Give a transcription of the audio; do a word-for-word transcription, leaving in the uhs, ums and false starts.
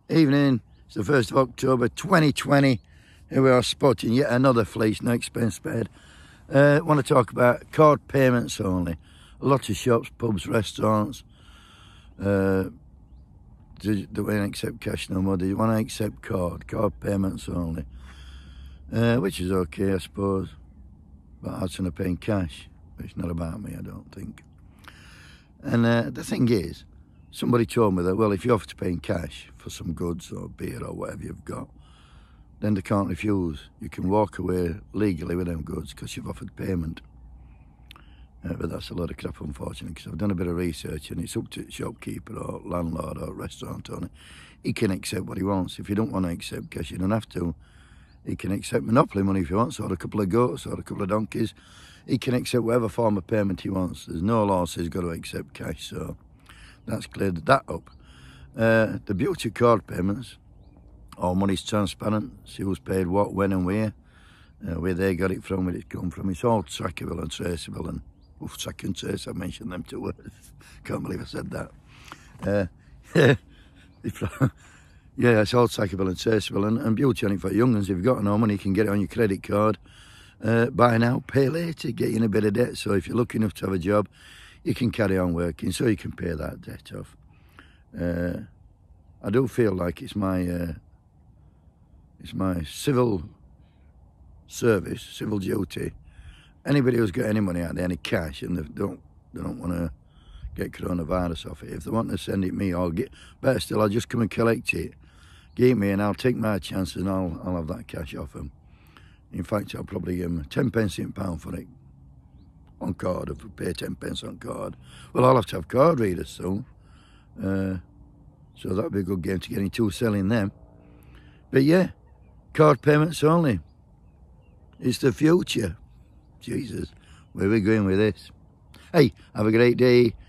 Evening, it's the first of October twenty twenty. Here we are spotting yet another fleece, no expense spared. I uh, want to talk about card payments only. A lot of shops, pubs, restaurants, uh, they don't accept cash no more. They want to accept card, card payments only. Uh, which is okay, I suppose. But I was going to pay in cash. It's not about me, I don't think. And uh, the thing is, somebody told me that, well, if you offer to pay in cash for some goods or beer or whatever you've got, then they can't refuse. You can walk away legally with them goods because you've offered payment. Uh, but that's a lot of crap, unfortunately, because I've done a bit of research and it's up to the shopkeeper or landlord or restaurant owner. He can accept what he wants. If you don't want to accept cash, you don't have to. He can accept monopoly money if he wants, or a couple of goats, or a couple of donkeys. He can accept whatever form of payment he wants. There's no law says he's got to accept cash, so that's cleared that up. Uh, the beauty of card payments, all money's transparent, see who's paid what, when and where, uh, where they got it from, where it come from. It's all trackable and traceable, and oof, track and trace, I mentioned them two words. Can't believe I said that. Uh, yeah, yeah, it's all trackable and traceable, and, and beauty on it for young ones. If you've got no money, you can get it on your credit card. Uh, buy now, pay later, get you in a bit of debt. So if you're lucky enough to have a job, you can carry on working, so you can pay that debt off. Uh, I do feel like it's my uh, it's my civil service, civil duty. Anybody who's got any money out there, any cash, and they don't they don't want to get coronavirus off it, if they want to send it me, I'll get. Better still, I'll just come and collect it, give me, and I'll take my chances, and I'll I'll have that cash off them. In fact, I'll probably give them ten pence in pound for it on card. If we pay ten pence on card, well, I'll have to have card readers soon, uh, so that'd be a good game to get into selling them. But yeah, card payments only. It's the future. Jesus, where are we going with this? Hey, have a great day.